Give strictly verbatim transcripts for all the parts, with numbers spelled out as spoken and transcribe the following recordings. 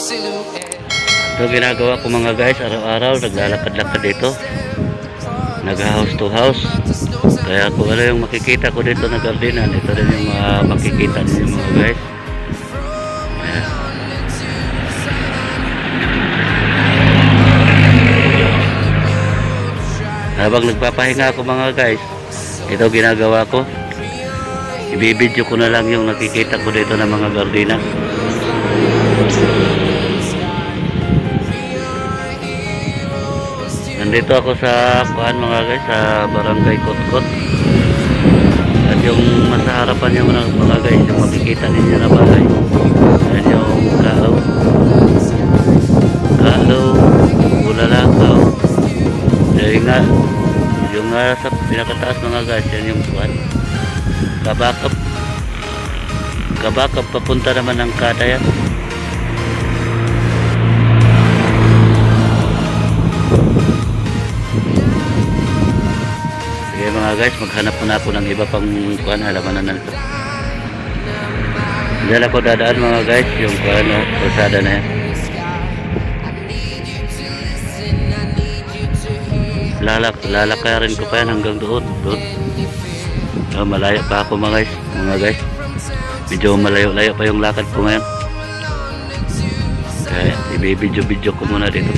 Ito ginagawa ko mga guys, araw-araw naglalakad-lakad dito, nag-house to house. Kaya kung ano yung makikita ko dito na gardenan, ito rin yung uh, makikita ninyo mga guys. Ayan. Habang nagpapahinga ako mga guys, ito ginagawa ko, ibibidyo ko na lang yung nakikita ko dito ng mga gardenan. Nandito ako sa kuan mga guys, sa Barangay Kotkot. At yung nasa harapan yung mga guys, yung makikita ninyo na bahay. Ayan yung Kao, Kao, Bulalakaw. Yung nga, yung nga sa pinakataas mga guys, yan yung kuan, Kabakap. Kabakap papunta naman ng Kadayan. Sige mga guys, maghanap muna ako ng iba pang kuan, halaman na nito. Diyan ako dadaan mga guys, yung kuan, kalsada na yan. Lalak, lalakarin ko pa yan hanggang doon, doon. Oh, malayo pa ako mga guys, mga guys. Medyo malayo-layo pa yung lakad ko ngayon. Kaya ibibidyo-bidyo ko muna dito.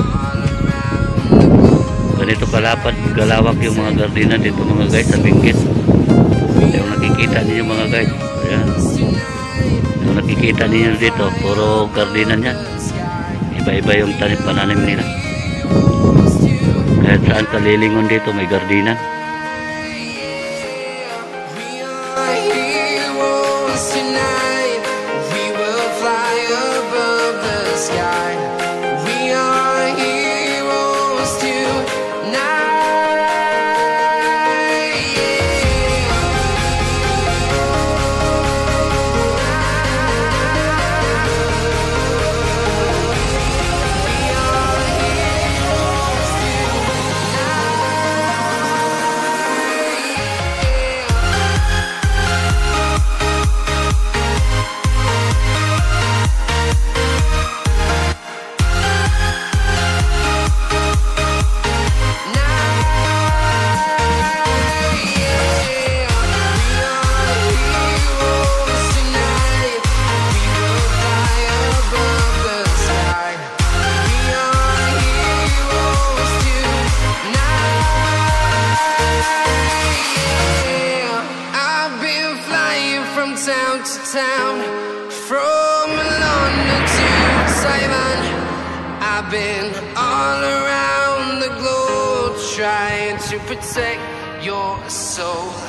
Ganito kalapad, galawak yung mga gardena dito mga guys, sa bingkit. Yung nakikita niyo mga guys. Ayan. Yung nakikita niyo dito, puro gardena niya. Iba-iba yung tanim pananim nila. Kahit saan kalilingon dito may gardena. Town to town, from London to Taiwan, I've been all around the globe trying to protect your soul.